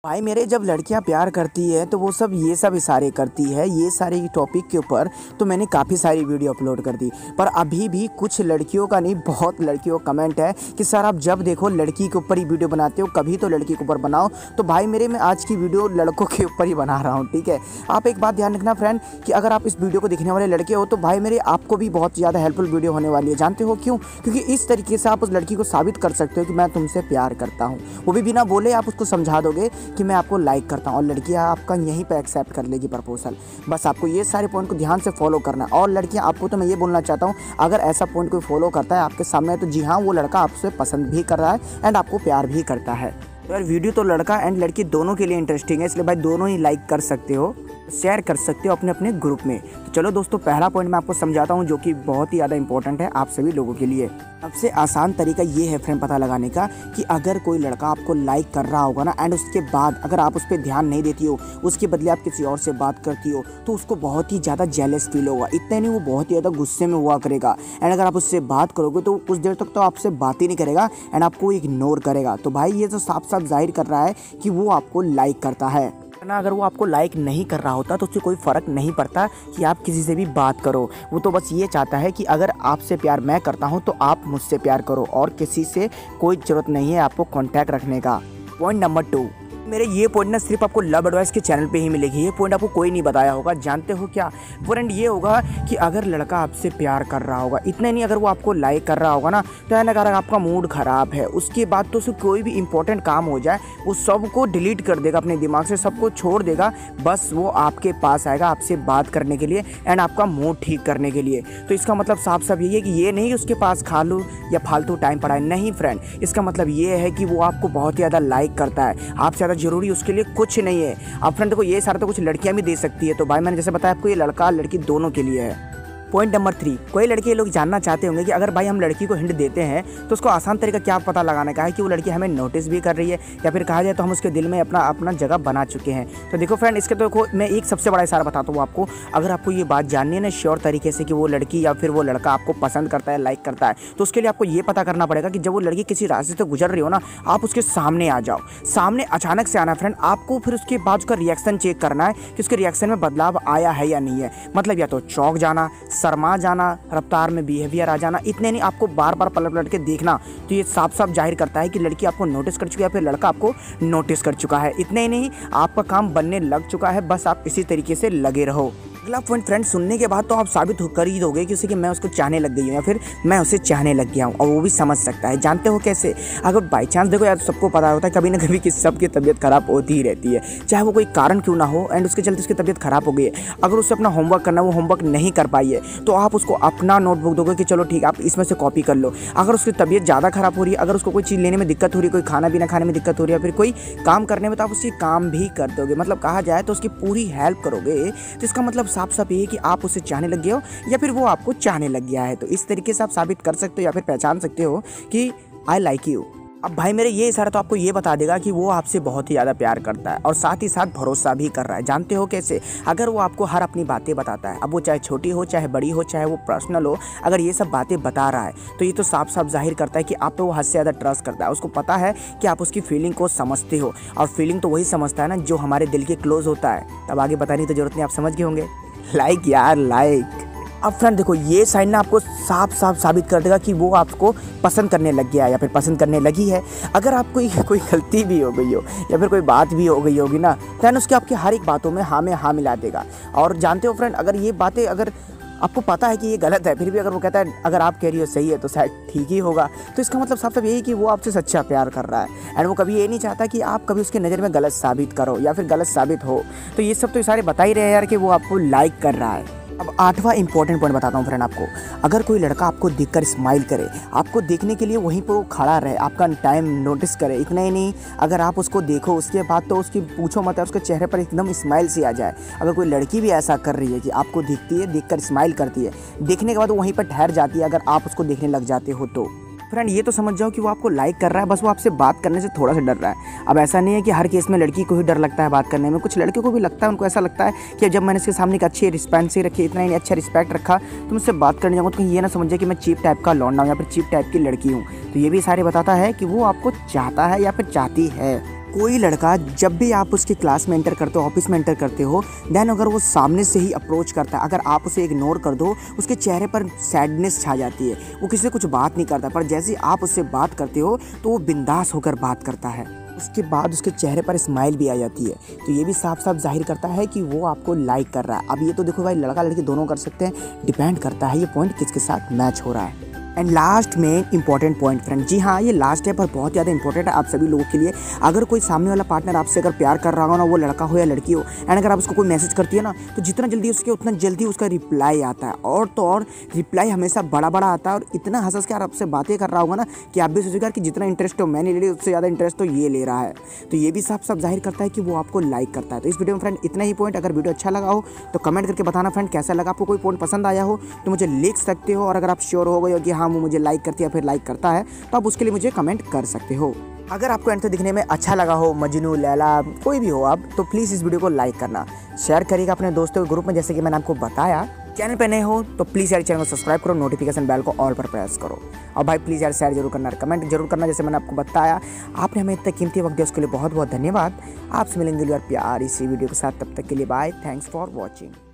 भाई मेरे जब लड़कियां प्यार करती है तो वो सब ये सब इशारे करती है, ये सारे टॉपिक के ऊपर तो मैंने काफ़ी सारी वीडियो अपलोड कर दी। पर अभी भी कुछ लड़कियों का नहीं, बहुत लड़कियों का कमेंट है कि सर आप जब देखो लड़की के ऊपर ही वीडियो बनाते हो, कभी तो लड़की के ऊपर बनाओ। तो भाई मेरे मैं आज की वीडियो लड़कों के ऊपर ही बना रहा हूँ, ठीक है। आप एक बात ध्यान रखना फ्रेंड कि अगर आप इस वीडियो को देखने वाले लड़के हो तो भाई मेरे आपको भी बहुत ज़्यादा हेल्पफुल वीडियो होने वाली है। जानते हो क्यों? क्योंकि इस तरीके से आप उस लड़की को साबित कर सकते हो कि मैं तुमसे प्यार करता हूँ। वो भी बिना बोले आप उसको समझा दोगे कि मैं आपको लाइक करता हूँ और लड़कियाँ आपका यहीं पे एक्सेप्ट कर लेगी प्रपोजल। बस आपको ये सारे पॉइंट को ध्यान से फॉलो करना है। और लड़कियाँ आपको तो मैं ये बोलना चाहता हूँ, अगर ऐसा पॉइंट कोई फॉलो करता है आपके सामने तो जी हाँ, वो लड़का आपसे पसंद भी कर रहा है एंड आपको प्यार भी करता है। तो यार वीडियो तो लड़का एंड लड़की दोनों के लिए इंटरेस्टिंग है, इसलिए भाई दोनों ही लाइक कर सकते हो, शेयर कर सकते हो अपने अपने ग्रुप में। तो चलो दोस्तों, पहला पॉइंट मैं आपको समझाता हूँ जो कि बहुत ही ज़्यादा इंपॉर्टेंट है आप सभी लोगों के लिए। सबसे आसान तरीका ये है फ्रेंड पता लगाने का कि अगर कोई लड़का आपको लाइक कर रहा होगा ना एंड उसके बाद अगर आप उस पर ध्यान नहीं देती हो, उसके बदले आप किसी और से बात करती हो, तो उसको बहुत ही ज़्यादा जेलस फील होगा। इतना नहीं, वो बहुत ही ज़्यादा गुस्से में हुआ करेगा एंड अगर आप उससे बात करोगे तो कुछ देर तक तो आपसे बात ही नहीं करेगा एंड आपको इग्नोर करेगा। तो भाई ये तो साफ साफ जाहिर कर रहा है कि वो आपको लाइक करता है ना। अगर वो आपको लाइक नहीं कर रहा होता तो उससे कोई फ़र्क नहीं पड़ता कि आप किसी से भी बात करो। वो तो बस ये चाहता है कि अगर आपसे प्यार मैं करता हूँ तो आप मुझसे प्यार करो और किसी से कोई ज़रूरत नहीं है आपको कांटेक्ट रखने का। पॉइंट नंबर 2, मेरे ये पॉइंट ना सिर्फ आपको लव एडवाइस के चैनल पे ही मिलेगी। ये पॉइंट आपको कोई नहीं बताया होगा। जानते हो क्या पॉइंट ये होगा कि अगर लड़का आपसे प्यार कर रहा होगा, इतना नहीं अगर वो आपको लाइक कर रहा होगा ना, तो है ना अगर आपका मूड ख़राब है उसके बाद तो उसे कोई भी इंपॉर्टेंट काम हो जाए वो सबको डिलीट कर देगा अपने दिमाग से, सबको छोड़ देगा। बस वो आपके पास आएगा आपसे बात करने के लिए एंड आपका मूड ठीक करने के लिए। तो इसका मतलब साफ साफ यही है कि ये नहीं उसके पास खालू या फालतू टाइम पड़ा है, नहीं फ्रेंड। इसका मतलब ये है कि वो आपको बहुत ही ज़्यादा लाइक करता है, आपसे ज़्यादा जरूरी उसके लिए कुछ नहीं है। अब फ्रेंड देखो ये सारा तो कुछ लड़कियां भी दे सकती है, तो भाई मैंने जैसे बताया आपको ये लड़का लड़की दोनों के लिए है। पॉइंट नंबर 3, कोई लड़के लोग जानना चाहते होंगे कि अगर भाई हम लड़की को हिंट देते हैं तो उसको आसान तरीका क्या पता लगाने का है कि वो लड़की हमें नोटिस भी कर रही है या फिर कहा जाए तो हम उसके दिल में अपना जगह बना चुके हैं। तो देखो फ्रेंड, इसके तो मैं एक सबसे बड़ा इशारा बताता हूँ आपको। अगर आपको ये बात जाननी है ना श्योर तरीके से कि वो लड़की या फिर वो लड़का आपको पसंद करता है, लाइक करता है, तो उसके लिए आपको ये पता करना पड़ेगा कि जब वो लड़की किसी रास्ते से गुजर रही हो ना, आप उसके सामने आ जाओ। सामने अचानक से आना फ्रेंड, आपको फिर उसके बाद उसका रिएक्शन चेक करना है कि उसके रिएक्शन में बदलाव आया है या नहीं है। मतलब या तो चौंक जाना, शर्मा जाना, रफ्तार में बिहेवियर आ जाना, इतने नहीं आपको बार बार पलट पलट के देखना। तो ये साफ साफ जाहिर करता है कि लड़की आपको नोटिस कर चुकी है या फिर लड़का आपको नोटिस कर चुका है। इतने ही नहीं, आपका काम बनने लग चुका है, बस आप इसी तरीके से लगे रहो। अगला पॉइंट फ्रेंड सुनने के बाद तो आप साबित कर ही दोगे कि उसे कि मैं उसको चाहने लग गई हूँ या फिर मैं उसे चाहने लग गया हूँ, और वो भी समझ सकता है। जानते हो कैसे? अगर बाई चांस देखो यार, सबको पता होता है कभी ना कभी कि सबकी तबीयत खराब होती ही रहती है, चाहे वो कोई कारण क्यों ना हो एंड उसके चलते उसकी तबीयत खराब हो गई है। अगर उससे अपना होमवर्क करना वो होमवर्क नहीं कर पाई है तो आप उसको अपना नोटबुक दोगे कि चलो ठीक है आप इसमें से कॉपी कर लो। अगर उसकी तबीयत ज़्यादा खराब हो रही है, अगर उसको कोई चीज़ लेने में दिक्कत हो रही है, कोई खाना पीना खाने में दिक्कत हो रही है, फिर कोई काम करने में, तो आप उसकी काम भी कर दोगे। मतलब कहा जाए तो उसकी पूरी हेल्प करोगे। तो इसका मतलब साफ साफ ये है कि आप उसे चाहने लग गए हो या फिर वो आपको चाहने लग गया है। तो इस तरीके से आप साबित कर सकते हो या फिर पहचान सकते हो कि आई लाइक यू। अब भाई मेरे ये इशारा तो आपको ये बता देगा कि वो आपसे बहुत ही ज़्यादा प्यार करता है और साथ ही साथ भरोसा भी कर रहा है। जानते हो कैसे? अगर वो आपको हर अपनी बातें बताता है, अब वो चाहे छोटी हो चाहे बड़ी हो चाहे वो पर्सनल हो, अगर ये सब बातें बता रहा है तो ये तो साफ साफ जाहिर करता है कि आप पे वो हद से ज़्यादा ट्रस्ट करता है। उसको पता है कि आप उसकी फीलिंग को समझते हो, और फीलिंग तो वही समझता है ना जो हमारे दिल के क्लोज होता है। अब आगे बताने की तो जरूरत नहीं, आप समझ गए होंगे। लाइक यार लाइक। अब फ्रेंड देखो ये साइन ना आपको साफ साफ साबित कर देगा कि वो आपको पसंद करने लग गया है या फिर पसंद करने लगी है। अगर आपको कोई गलती भी हो गई हो या फिर कोई बात भी हो गई होगी ना, फ्रेंड उसके आपकी हर एक बातों में हाँ मिला देगा। और जानते हो फ्रेंड, अगर ये बातें अगर आपको पता है कि ये गलत है, फिर भी अगर वो कहता है अगर आप कह रही हो सही है तो शायद ठीक ही होगा, तो इसका मतलब साफ साफ यही कि वो आपसे सच्चा प्यार कर रहा है एंड वो कभी ये नहीं चाहता कि आप कभी उसकी नज़र में गलत साबित करो या फिर गलत साबित हो। तो ये सब तो सारे बता ही रहे हैं यार कि वो आपको लाइक कर रहा है। अब 8वां इंपॉर्टेंट पॉइंट बताता हूँ फ्रेंड आपको। अगर कोई लड़का आपको देखकर स्माइल करे, आपको देखने के लिए वहीं पर वो खड़ा रहे, आपका टाइम नोटिस करे, इतना ही नहीं अगर आप उसको देखो उसके बाद तो उसकी पूछो मत, उसके चेहरे पर एकदम स्माइल सी आ जाए। अगर कोई लड़की भी ऐसा कर रही है कि आपको दिखती है, देखकर स्माइल करती है, देखने के बाद वो वहीं पर ठहर जाती है अगर आप उसको देखने लग जाते हो तो फ्रेंड ये तो समझ जाओ कि वो आपको लाइक कर रहा है, बस वो आपसे बात करने से थोड़ा सा डर रहा है। अब ऐसा नहीं है कि हर केस में लड़की को ही डर लगता है बात करने में, कुछ लड़कियों को भी लगता है, उनको ऐसा लगता है कि जब मैंने इसके सामने एक अच्छी रिस्पेंस रखी, इतना ही अच्छा रिस्पेक्ट रखा, तो मुझसे बात करने जाऊँगा तो कहीं ये ना समझे कि मैं चीप टाइप का लौंडा हूँ या फिर चीप टाइप की लड़की हूँ। तो ये भी सारे बताता है कि वो आपको चाहता है या फिर चाहती है। कोई लड़का जब भी आप उसकी क्लास में एंटर करते हो, ऑफिस में एंटर करते हो, देन अगर वो सामने से ही अप्रोच करता है, अगर आप उसे इग्नोर कर दो, उसके चेहरे पर सैडनेस छा जाती है, वो किसी से कुछ बात नहीं करता। पर जैसे ही आप उससे बात करते हो तो वो बिंदास होकर बात करता है, उसके बाद उसके चेहरे पर स्माइल भी आ जाती है। तो ये भी साफ साफ जाहिर करता है कि वो आपको लाइक कर रहा है। अब ये तो देखो भाई, लड़का लड़की दोनों कर सकते हैं, डिपेंड करता है ये पॉइंट किसके साथ मैच हो रहा है। एंड लास्ट में इंपॉर्टेंट पॉइंट फ्रेंड, जी हाँ ये लास्ट है पर बहुत ज़्यादा इंपॉर्टेंट है आप सभी लोगों के लिए। अगर कोई सामने वाला पार्टनर आपसे अगर प्यार कर रहा हो ना, वो लड़का हो या लड़की हो, एंड अगर आप उसको कोई मैसेज करती है ना, तो जितना जल्दी उसके उतना जल्दी उसका रिप्लाई आता है। और तो और रिप्लाई हमेशा बड़ा बड़ा आता है, और इतना हंस के आपसे बातें कर रहा होगा ना कि आप भी सोचेगा कि जितना इंटरेस्ट हो मैंने ले लिया, उससे ज़्यादा इंटरेस्ट तो ये ले रहा है। तो ये भी साफ साफ जाहिर करता है कि वो आपको लाइक करता है। तो इस वीडियो में फ्रेंड इतना ही पॉइंट। अगर वीडियो अच्छा लगा हो तो कमेंट करके बताना फ्रेंड कैसा लगा आपको। कोई पॉइंट पसंद आया हो तो मुझे लिख सकते हो, और अगर आप श्योर हो गए हो कि हाँ वो मुझे लाइक करती है फिर लाइक करता है, तो आप उसके लिए मुझे कमेंट कर सकते हो। अगर आपको एंड तक दिखने में अच्छा लगा हो, मजनू लैला कोई भी हो आप, तो प्लीज़ इस वीडियो को लाइक करना, शेयर करिएगा अपने दोस्तों के ग्रुप में, जैसे कि मैंने आपको बताया। चैनल पे नए हो तो प्लीज़ यार चैनल को सब्सक्राइब करो, नोटिफिकेशन बेल को ऑल पर प्रेस करो, और भाई प्लीज़ यार शेयर जरूर करना, कमेंट जरूर करना, जैसे मैंने आपको बताया। आपने हमें इतना कीमती वक्त दिया उसके लिए बहुत बहुत धन्यवाद। आपसे मिलेंगे यार प्यार इसी वीडियो के साथ, तब तक के लिए बाय, थैंक्स फॉर वॉचिंग।